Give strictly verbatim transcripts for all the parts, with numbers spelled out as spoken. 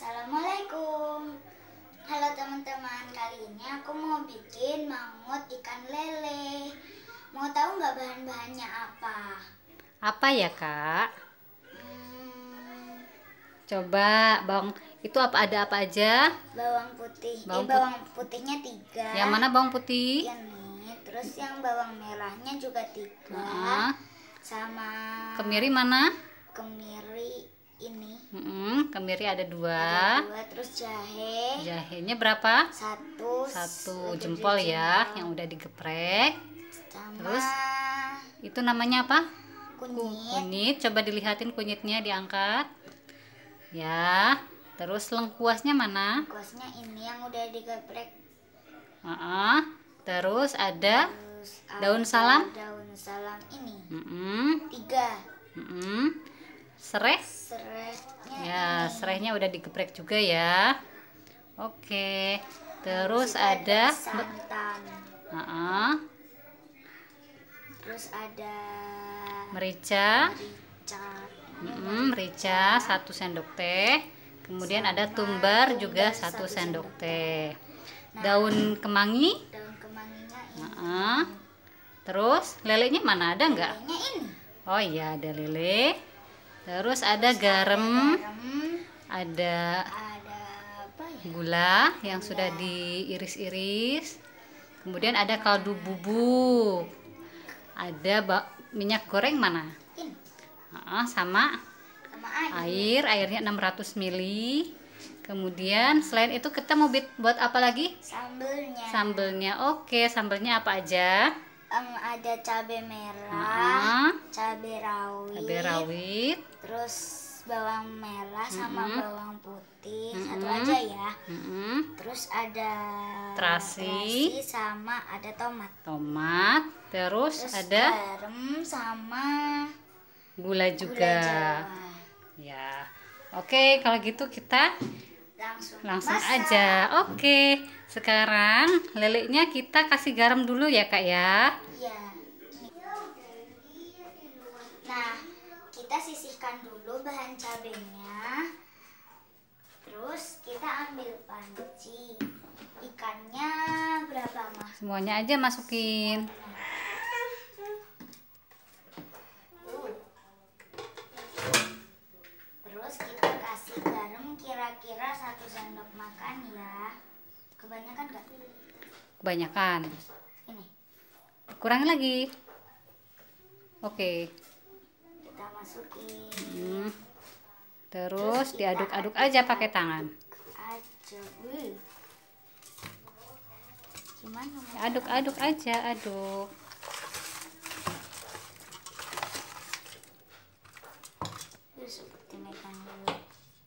Assalamualaikum. Halo teman-teman, kali ini aku mau bikin mangut ikan lele. Mau tahu nggak bahan-bahannya apa? Apa ya kak? Hmm, Coba bawang itu apa ada apa aja? bawang putih. Bawang eh, bawang putihnya tiga. Yang mana bawang putih? Ini. Terus yang bawang merahnya juga tiga. Nah, Sama kemiri mana? kemiri ini. Hmm, kemiri ada dua. Ada dua. Terus jahe. Jahenya berapa? Satu. Satu Udah jempol ya, jempol. yang udah digeprek. Sama Terus itu namanya apa? kunyit. Kunyit. Coba dilihatin kunyitnya, diangkat. Ya. Terus lengkuasnya mana? Kuasnya ini yang udah digeprek. Uh-uh. Terus ada Terus daun ada salam. Daun salam ini. Mm-mm. Tiga. Mm-mm. Serai? Serehnya Ya, ini. serainya udah digeprek juga ya. Oke. Terus Terus ada, santan. uh-uh, Terus ada merica. merica. Mm, merica satu sendok teh. Kemudian ada tumbar juga satu sendok teh. Daun kemangi. Daun kemanginya ini. Uh-uh. Terus lelenya mana, ada nggak? Lelenya ini. Oh iya, ada lele. Terus ada garam, Garam. ada Ada apa ya? gula yang sudah diiris-iris. Kemudian ada kaldu bubuk. Ada ba- minyak goreng mana? Ini. Ah, sama Sama air. air, airnya enam ratus mililiter. Kemudian selain itu kita mau bit- buat apa lagi? Sambelnya. Sambelnya. Oke, sambelnya apa aja? Em, ada cabai merah, Ah, cabai rawit, cabai rawit. terus bawang merah sama Mm-mm. bawang putih, Mm-mm. satu aja ya. Mm-mm. Terus ada Terasi. sama ada tomat. Tomat. Terus, Terus ada garam sama gula gula juga. Jawa. Ya. Oke, kalau gitu kita Langsung, langsung masak. aja. Oke, sekarang lelenya kita kasih garam dulu ya kak ya. Iya. Nah, kita sisihkan dulu bahan cabenya. Terus kita ambil panci. Ikannya berapa, Mah? Semuanya aja masukin. Terus kita kasih garam kira-kira satu sendok makan ya. Kebanyakan nggak? Kebanyakan. Ini Kurangin lagi. Oke. kita masukin Hmm. Terus diaduk-aduk aja pakai tangan. aja. Wih. Gimana? Mah? Aduk-aduk aja, aduk. Wih, seperti ikan lele.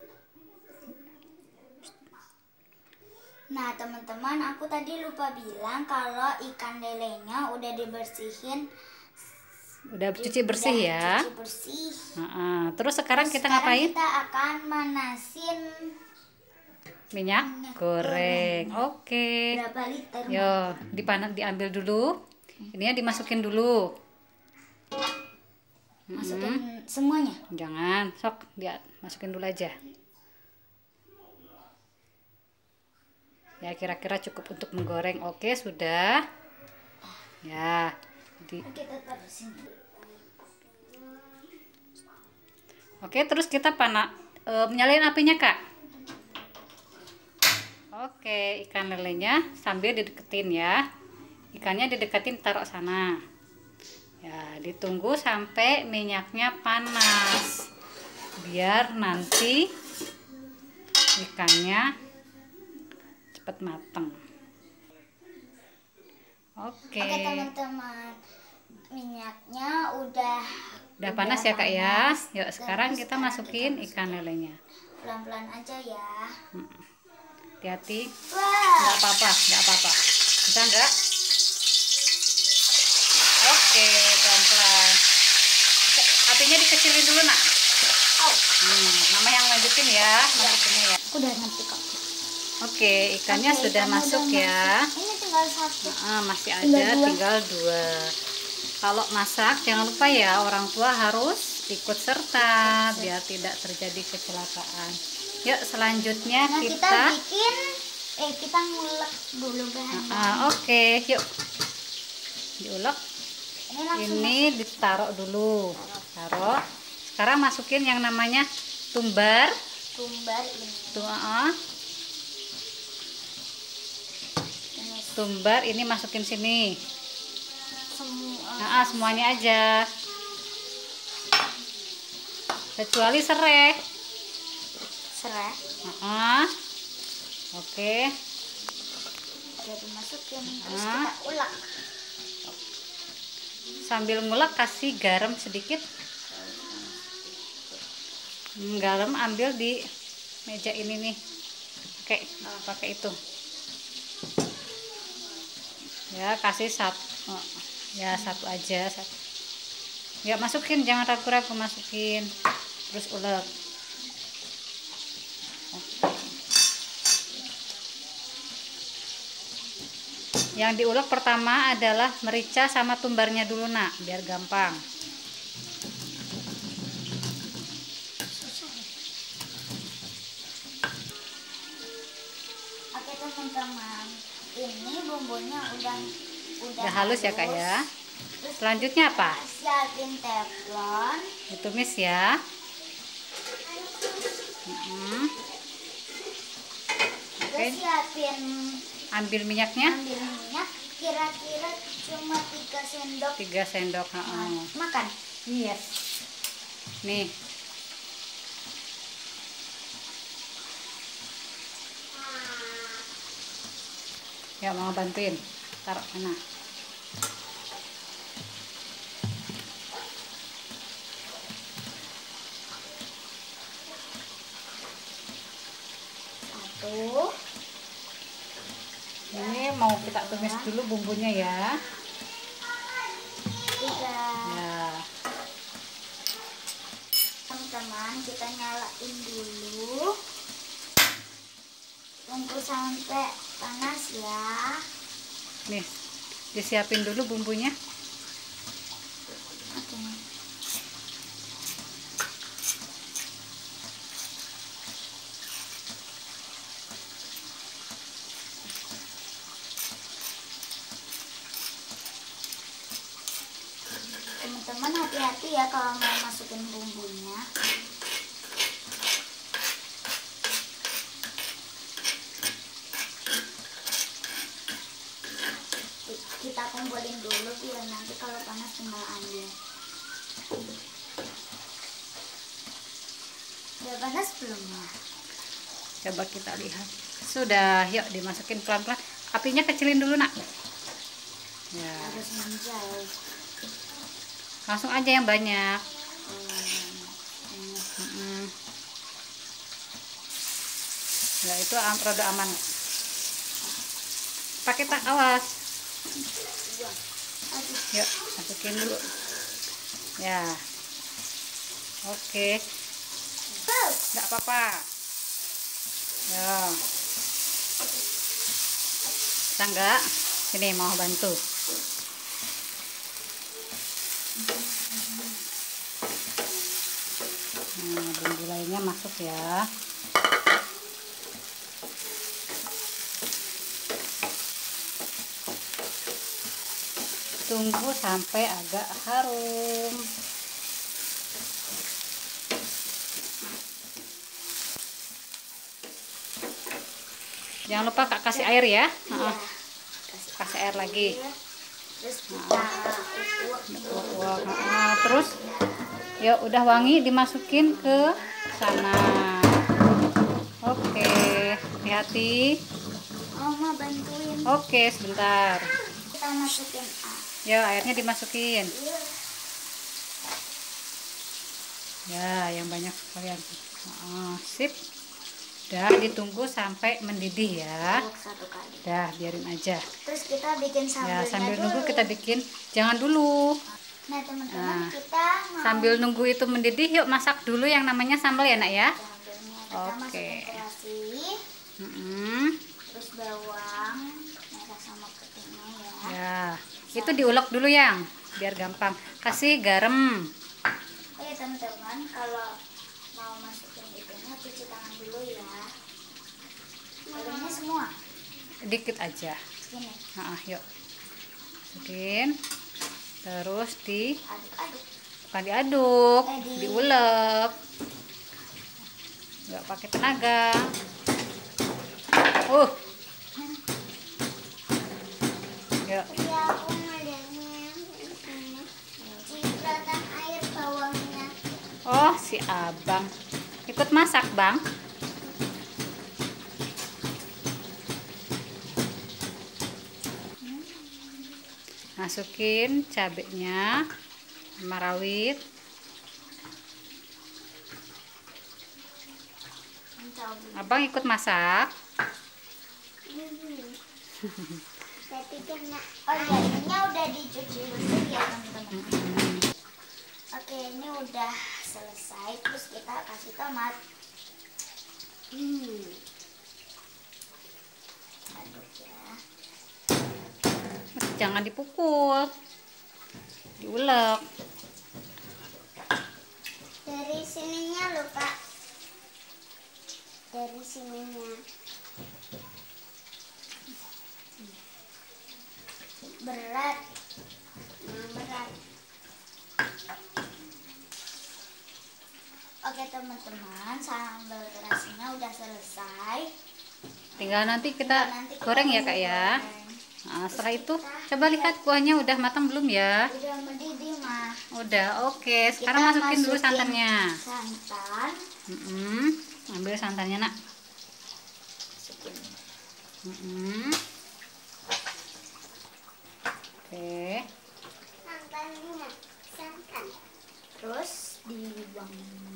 Nah teman-teman, aku tadi lupa bilang kalau ikan lelenya udah dibersihin. Udah cuci bersih Udah ya. cuci bersih. Heeh. Terus sekarang kita Sekarang ngapain? kita akan manasin Minyak Minyak goreng. Oke. berapa liter? Yo, dipanas, diambil dulu. Ininya dimasukin dulu. Masukin semuanya. Jangan, sok dia masukin dulu aja. Ya, kira-kira cukup untuk menggoreng. Oke, sudah. Ya, di, Kita taruh sini. oke, terus kita pana, e, menyalain apinya, Kak. Oke, ikan lelenya sambil dideketin ya. Ikannya dideketin, taruh sana. Ya, ditunggu sampai minyaknya panas. Biar nanti ikannya cepat mateng. Oke. Oke teman-teman, minyaknya udah Udah panas ya Kak ya. panas. Yuk Dan sekarang kita sekarang masukin kita ikan lelenya. pelan-pelan aja ya. Hati-hati. Wah, Nggak apa-apa, nggak apa-apa. Bisa nggak? Oke, pelan-pelan. Apinya dikecilin dulu nak. au, Hmm, mama yang lanjutin ya, masukinnya ya. udah nanti kok. Oke, ikannya Oke, sudah ikannya masuk udah ya. masuk. Ini tinggal satu. Ah, masih ada, Tinggal dua. tinggal dua. Kalau masak jangan lupa ya, orang tua harus ikut serta biar tidak terjadi kecelakaan. Yuk selanjutnya Nah, kita, kita, bikin eh kita ngulek dulu bahan. uh, oke okay. Yuk diulek. Ini langsung Ini ditaruh dulu, taruh. Sekarang masukin yang namanya tumbar. Tumbar ini. Tuh, uh, Ini tumbar ini masukin sini. semua. Nah, semuanya aja. Kecuali serai. Serai. Uh, Oke. Okay. Jadi masukin terus Uh. kita ulek. Sambil ngulek kasih garam sedikit. Hmm, garam ambil di meja ini nih. Pakai pakai itu. Ya, kasih satu. Oh, ya satu aja. Satu. Ya masukin, jangan ragu-ragu masukin. Terus ulek. Yang diulek pertama adalah merica sama tumbarnya dulu nak, biar gampang. Oke teman-teman, ini bumbunya udah udah, Udah halus ya kak ya. Selanjutnya apa? Siapin teflon. Ditumis ya. Hmm. Oke. Terus siapin, ambil minyaknya. ambil minyak kira-kira cuma tiga sendok. tiga sendok. Nah, Oh. makan. Yes. Nih. Ya mau bantuin. Taruh sana. Satu. Ini mau kita tumis dulu bumbunya ya. Tiga. Ya. Teman-teman, kita nyalain dulu. Tunggu sampai panas ya. Nih, disiapin dulu bumbunya. Oke. Teman-teman hati-hati ya kalau mau masukin bumbunya. Kita kumpulin dulu biar nanti kalau panas tinggal ambil. Udah panas belum ya? Coba kita lihat. Sudah, yuk dimasukin pelan-pelan. Apinya kecilin dulu nak. Ya, Harus menjauh. langsung aja yang banyak. Hmm. Mm-mm. Ya itu am- rada aman. Pakai tak, awas. Aduh. Yuk masukin dulu. Ya, oke. Wow. Nggak apa-apa. Ya. Bisa nggak? Sini mau bantu. Nah, bumbu lainnya masuk ya. Tunggu sampai agak harum. Jangan lupa kak kasih air ya. Iya. Kasih air lagi. Terus kita Wah, nah, terus ya udah wangi dimasukin ke sana. Oke, hati-hati. Mama bantuin. Oke, sebentar. Kita masukin A. Ya, airnya dimasukin. Iya. Ya, yang banyak sekalian. Oh, sip. Udah ditunggu sampai mendidih ya. Tutup satu kali. Udah, biarin aja. Terus kita bikin Ya, sambelnya sambil dulu. nunggu kita bikin. Jangan dulu. Nah teman-teman, Nah, kita mau Sambil nunggu itu mendidih, yuk masak dulu yang namanya sambal ya nak ya. sambelnya. Kita Oke. masukin terasi, Mm-mm. terus bawang merah sama putihnya ya. Ya, itu diulek dulu yang biar gampang. Kasih garam. Oh ya teman-teman, kalau mau masukin itunya cuci tangan dulu ya. sedikit aja. Gini. Nah, yuk masukin, terus di Aduk-aduk. bukan diaduk, Eh, di- diulek, nggak pakai tenaga. Uh, yuk. Iya, aku melihatnya ini cipratan air bawangnya. Oh, si abang ikut masak, Bang. Masukin cabenya, sama rawit. Abang ikut masak. Saya pikirnya, oh ya, ini udah dicuci bersih ya teman-teman. Oke, ini udah selesai. Terus kita kasih tomat. Hmm. Aduk ya. Jangan dipukul, diulek. Dari sininya loh Kak. Dari sininya. Berat. Nah, berat. Oke teman-teman, sambal terasinya udah selesai. Tinggal nanti kita Tinggal nanti kita goreng ya Kak ya. goreng. Nah, setelah itu coba lihat kuahnya udah matang belum ya? Udah mendidih mah. Udah, oke. Sekarang Kita masukin dulu masukin santannya. Santan. Mm-mm. Ambil santannya nak. Masukin. Mm-mm. Oke. Santannya, santan. Terus dibuang.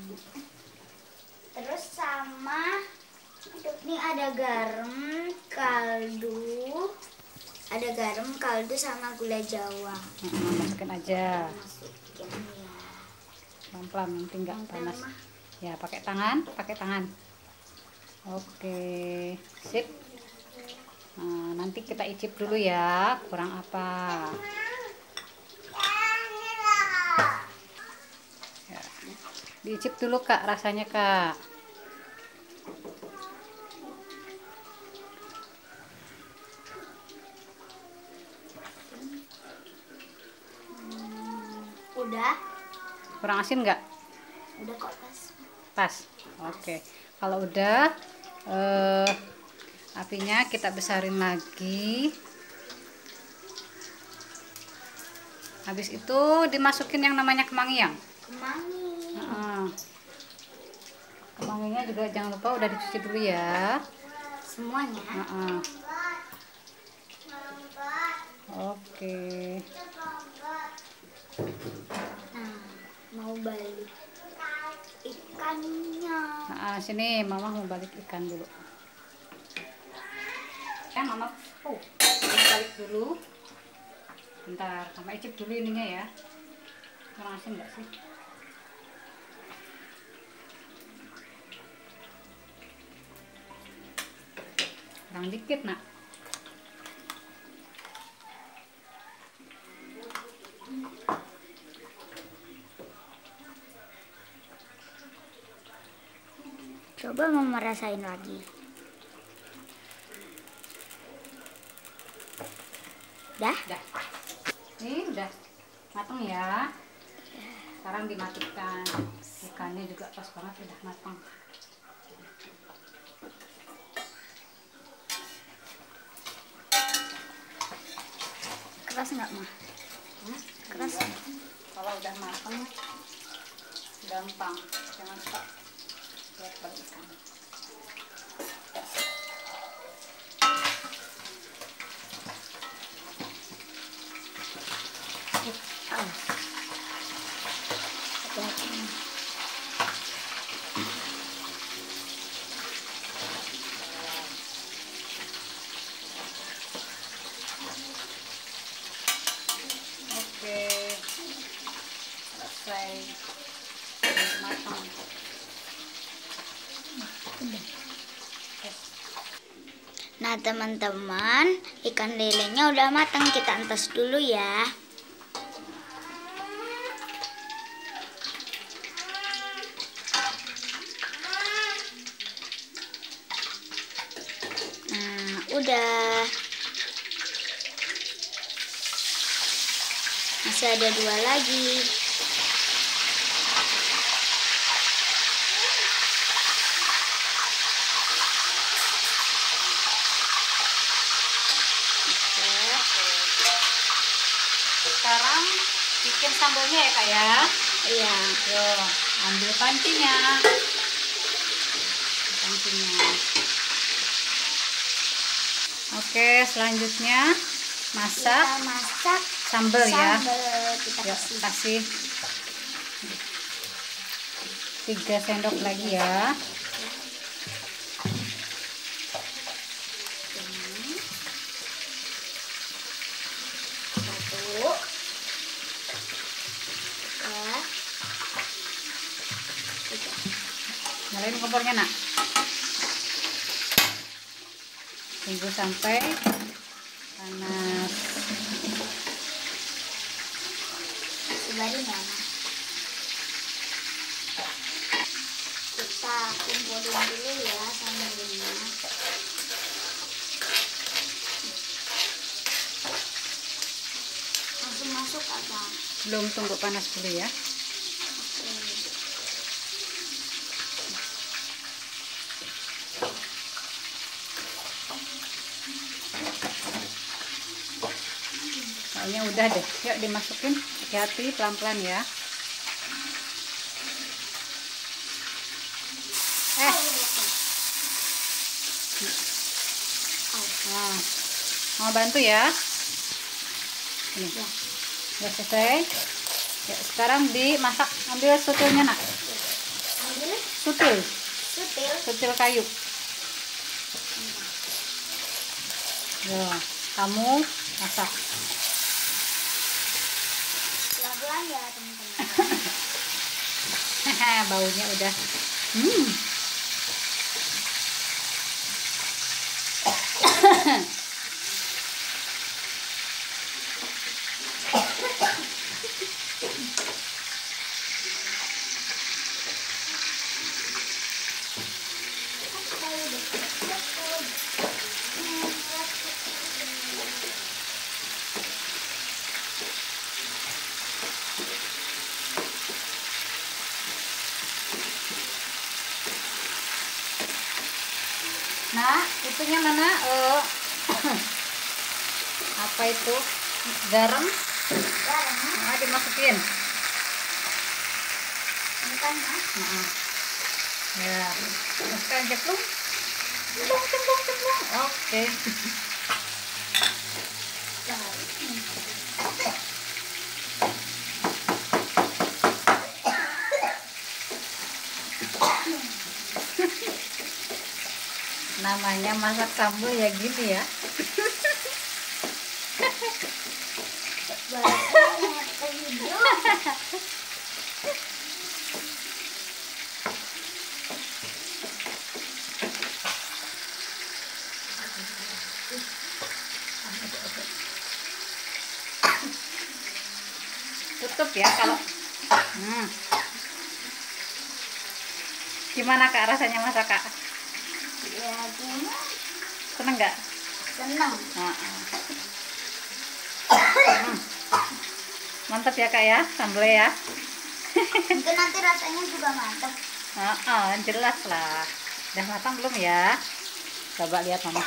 Terus sama ini ada garam, kaldu, ada garam, kaldu sama gula Jawa. Mm-mm, masukin aja. Masukin ya. Pelan-pelan nanti nggak Pelan-pelan, panas. Mah. Ya, pakai tangan, pakai tangan. Oke, sip. Nah, nanti kita icip dulu ya, kurang apa. Ya. Diicip dulu Kak, rasanya Kak. Udah? Kurang asin nggak? Udah kok pas. Pas. Oke. Kalau udah, eh, apinya kita besarin lagi. Habis itu dimasukin yang namanya kemangiang. Kemangi. Nah, kemanginya juga jangan lupa udah dicuci dulu ya. Semuanya. Nah, oke. Nah, mau balik ikannya. Nah, sini Mama mau balik ikan dulu. Eh, Mama, oh, Mama balik dulu. Bentar, sama icip dulu ininya ya. Kurang asin nggak sih? Kurang dikit nak. Coba mau merasain lagi. Dah? Udah. Ini udah matang ya. Sekarang dimatikan. Ikannya juga pas banget udah matang. Keras nggak mah? Hmm? Keras. Iya. Kalau udah matang gampang. Jangan lupa buat balik ikan. Oh. Hati-hati. Oke, selesai matang. Nah teman-teman, ikan lelenya udah matang, kita entas dulu ya. Nah Udah. Masih ada dua lagi. Sekarang bikin sambalnya ya kak ya. Iya. Yo, ambil pancinya. Pancinya. Oke, selanjutnya masak. Kita masak Sambal ya. Sambal kita Yuk, kasih. kasih tiga sendok lagi ya. Satu. Dua. Tiga. Nyalain kompornya nak. Tunggu sampai panas. Sebarin ya. Kita kumpulin dulu ya sambalnya. Langsung masuk apa? Belum, tunggu panas dulu ya. Oke. Kayaknya udah deh. Yuk dimasukin. Hati-hati, pelan-pelan ya. Eh. Nah, mau bantu ya? Ini. Ya. Udah selesai. Ya, sekarang dimasak. Ambil sutilnya nak. Ambil Sutil. sutil. Sutil kayu. Yo, kamu masak. Pelan-pelan ya teman-teman. Baunya udah. Hmm. Nah, itunya mana? Uh, apa itu? Garam? Garam. Nah, dimasukin. Ini kan Mas. Nah, ya, masukkan cemplung. Cemplung, cemplung, cemplung. Oke. Namanya masak sambal ya gini ya. Bahasanya ke video. Tutup ya kalau. Hmm. Gimana kak rasanya masak kak? Ya gimana? Seneng nggak? Senang. Nah, hmm. Mantap ya kak ya sambalnya ya. Mungkin nanti rasanya juga mantap. Nah, oh, jelas lah. Udah matang belum ya? Coba lihat mama.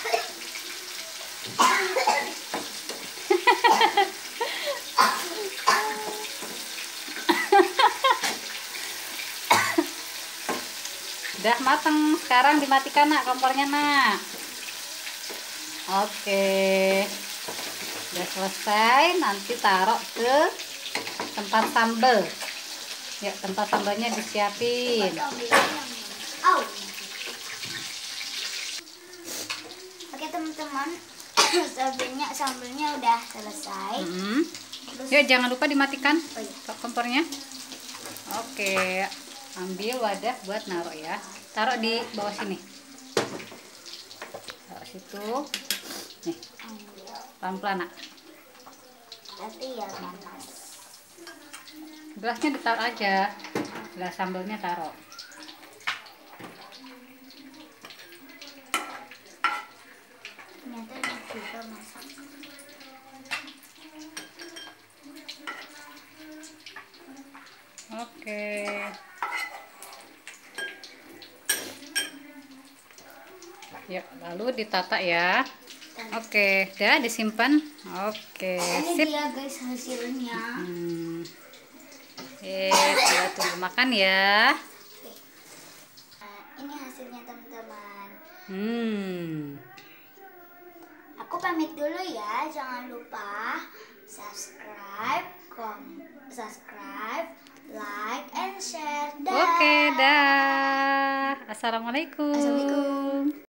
Udah matang, sekarang dimatikan nak kompornya nak. Oke, udah selesai, nanti taruh ke tempat sambal. Ya, tempat sambalnya disiapin. Oh. Oke teman-teman, sambalnya sambalnya udah selesai. Hmm. Ya, jangan lupa dimatikan Oh, iya. kompornya. Oke, ambil wadah buat naruh ya. Taruh di bawah sini. Taruh situ. Nih, pelan-pelan nak. Tapi ya panas. Gelasnya ditaruh aja. Gelas sambalnya taruh. Nah, kita masak. Oke. Ya, lalu ditata ya. Oke, dah disimpan. Oke, Ini sip. dia guys hasilnya. Hmm. Oke, kita tunggu makan ya. Oke. Nah, ini hasilnya teman-teman. Hmm. Aku pamit dulu ya. Jangan lupa subscribe, kom, subscribe, like, and share. Dah. Oke, dah. Assalamualaikum. Assalamualaikum.